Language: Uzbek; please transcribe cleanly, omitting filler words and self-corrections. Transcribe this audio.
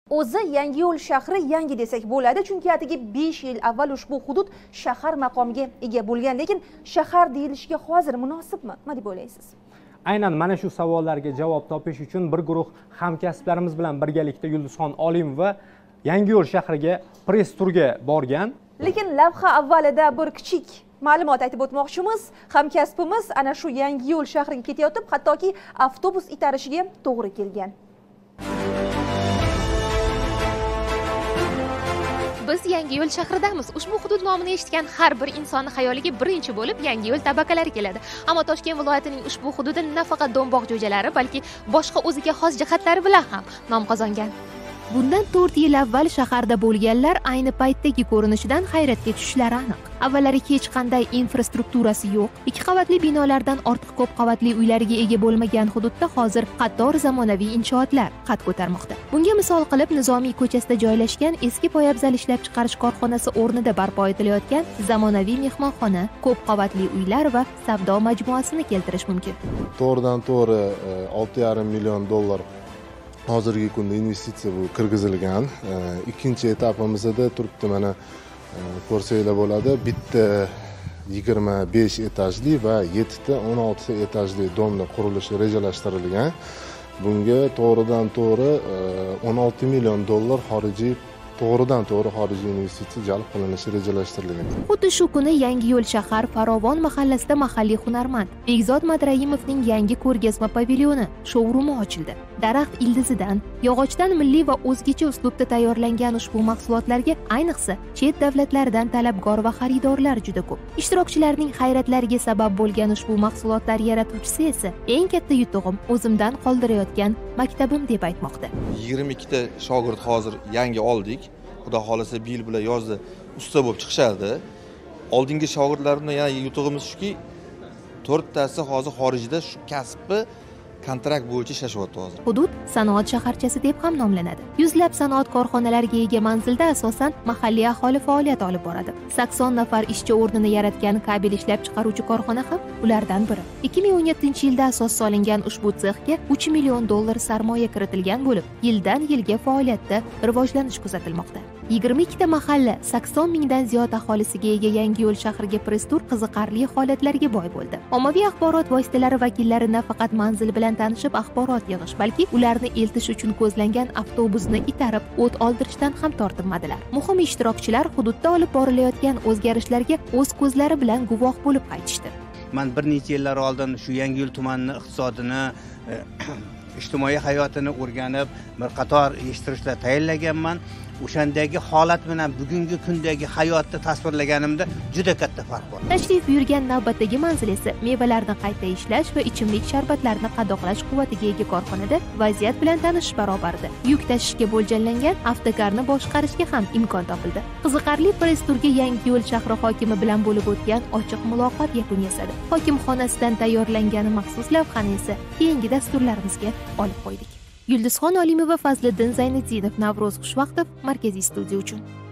O'zi Yangiyo'l shahri yangi desak bo'ladi, chunki atigi 5 yil avval ushbu hudud shahar maqomiga ega bo'lgan, lekin shahar deyilishiga hozir munosibmi? Nima deb o'ylaysiz? Aynan mana shu savollarga javob topish uchun bir guruh hamkasblarimiz bilan birgalikda Yulduzxon Olimova Yangiyo'l shahriga press turga borgan. Lekin lavha avvalida bir kichik ma'lumot aytib o'tmoqchimiz. Hamkasbimiz ana shu Yangiyo'l shahriga ketayotib, hattoki avtobus itarishiga to'g'ri kelgan. Biz Yangiyo'l shahridamiz. Ushbu hudud nomini eshitgan har bir insonning xayoliga birinchi bo'lib Yangiyo'l tabakalari keladi. Ammo Toshkent viloyatining ushbu hududi nafaqat do'mboq jo'jalari, balki boshqa o'ziga xos jihatlari bilan ham nom qozongan. Bundan 4 yil avval shaharda bo'lganlar ayni paytdagi ko'rinishidan hayratga tushishlari aniq. Avvallari hech qanday infrastrukturasi yo'q, 2 qavatli binolardan ortiq ko'p qavatli uylarga ega bo'lmagan hududda hozir qator zamonaviy inshootlar qad ko'tarmoqda. Bunga misol qilib Nizomiy ko'chasida joylashgan eski poyabzal ishlab chiqarish korxonasi o'rnida barpo etilayotgan zamonaviy mehmonxona, ko'p qavatli uylar va savdo majmuasini keltirish mumkin. To'g'ridan to'g'ri 6,5 million dollar hozirgi kunda investitsiya bu kirgizilgan. Ikkinchi etapimizda turibdi, mana ko'rsanglar bo'ladi. Bitta 25 etajli va 7 ta 16 etajli domni qurilishi rejalashtirilgan. Bunga to'g'ridan to'g'ri 16 million dollar to'g'ridan to'g'ri xorijiy investitsiya jalb qilinishi rejalashtirilgan. Xuddi shu kuni Yangiyo'l shahar Farovon mahallasida mahalliy hunarmand Begzod Madrahimovning yangi ko'rgazma pavilyoni showrumi ochildi. Daraxt ildizidan, yog'ochdan milliy va o'zgacha uslubda tayyorlangan ushbu mahsulotlarga ayniqsa chet davlatlardan talabgor va xaridorlar juda ko'p. Ishtirokchilarning hayratlariga sabab bo'lgan ushbu mahsulotlar yaratuvchisi esa eng katta yutug'im o'zimdan qoldirayotgan maktabim deb aytmoqda. 22 ta shogird hozir yangi oldik. Xudo xolasa bu yil bilan yozda usta bo'lib chiqishadi. Oldingi shogirdlardan yana yutug'imiz shuki, 4 tasi hozir xorijda shu kasbni kontrakt bo'yicha ishlashyapti hozir. Hudud sanoat shaharchasi deb ham nomlanadi. Yuzlab sanoat korxonalariga ega manzilda asosan mahalliy aholi faoliyat olib boradi. 80 nafar ishchi o'rnini yaratgan kabel ishlab chiqaruvchi korxona ham ulardan biri. 2017-yilda asos solingan ushbu sexga 3 million dollar sarmoya kiritilgan bo'lib, yildan yilga faoliyatda rivojlanish kuzatilmoqda. 22 ta mahalla, 80 mingdan ziyod aholisiga ega Yangiyo'l shahriga press tur qiziqarli holatlarga boy bo'ldi. Ommaviy axborot vositalari vakillari nafaqat manzil bilan tanishib axborot yig'ish, balki ularni eltish uchun ko'zlangan avtobusni itarib o't oldirishdan ham tortinmadilar. Muhim ishtirokchilar hududda olib borilayotgan o'zgarishlarga o'z ko'zlari bilan guvoh bo'lib qaytishdi. Men bir necha yillar oldin shu Yangiyo'l tumanining iqtisodini, ijtimoiy hayotini o'rganib, bir qator eshittirishlar tayyorlaganman. O'shandagi holat bilan bugungi kundagi hayotni tasvirlaganimda juda katta farq bor. Tashrif buyurgan navbatdagi manzil esa mevalarni qayta ishlash va ichimlik sharbatlarini qadoqlash quvvatiga ega korxonada vaziyat bilan tanishish barobarida. Yuk tashishga mo'ljallangan avtokarni boshqarishga ham imkon topildi. Qiziqarli press turga Yangiyo'l shahri hokimi bilan bo'lib o'tgan ochiq muloqot yakun yasadi. Hokim xonasidan tayyorlangan maxsus lavhani esa keyingi dasturlarimizga olib qo'ydik. Yulduzxon Olimova, Fazliddin Zayniddinov, Navro'z Xushvaqtov, Markaziy studiya uchun.